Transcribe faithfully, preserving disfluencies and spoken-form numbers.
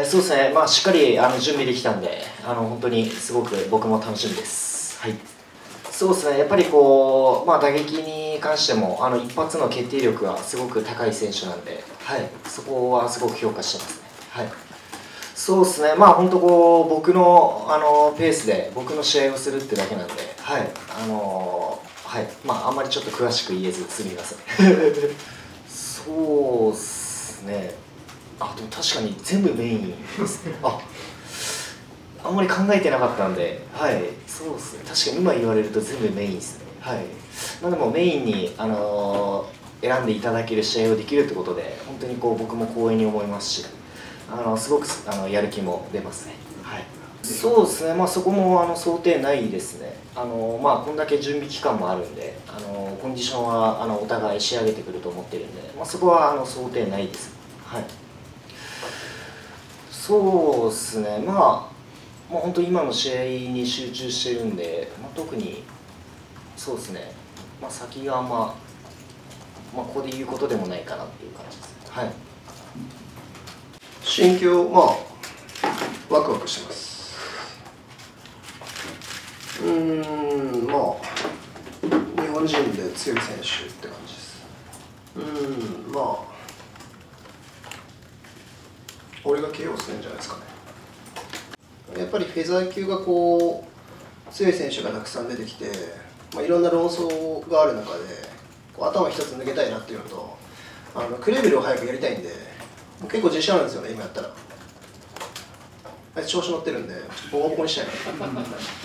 えー、そうですね、まあ、しっかりあの準備できたんで、あの本当にすごく僕も楽しみです。はい、そうですね、やっぱりこう、まあ、打撃に関してもあの一発の決定力がすごく高い選手なんで、はい、そこはすごく評価してますね。はい、そうですね、まあ本当こう僕のあのペースで僕の試合をするってだけなんで、はい、あのはい、まああんまりちょっと詳しく言えずすみません。そうですね。あ、でも確かに全部メインですね。あ、あんまり考えてなかったんで、はい、そうですね。確かに今言われると全部メインですね。はい。まあでもメインにあのー、選んでいただける試合をできるってことで、本当にこう僕も光栄に思いますし、あのすごくあのやる気も出ますね。はい。そうですね。まあそこもあの想定ないですね。あのまあこんだけ準備期間もあるんで、あのコンディションはあのお互い仕上げてくると思ってるんで、まあそこはあの想定ないです。はい。そうですね、まあ、まあ、本当今の試合に集中してるんで、まあ、特にそうですね、まあ、先があんま、まあ、ここで言うことでもないかなっていう感じですね。はい、 心境、まあ、ワクワクしてます。うーん、まあ、日本人で強い選手って感じです。うーん、まあ、俺が ケーオー するんじゃないですかね。やっぱりフェザー級がこう強い選手がたくさん出てきて、まあ、いろんな論争がある中でこう頭一つ抜けたいなっていうのと、あのクレベルを早くやりたいんで、結構自信あるんですよね、今やったら。あいつ調子乗ってるんで、ボコボコにしたいな。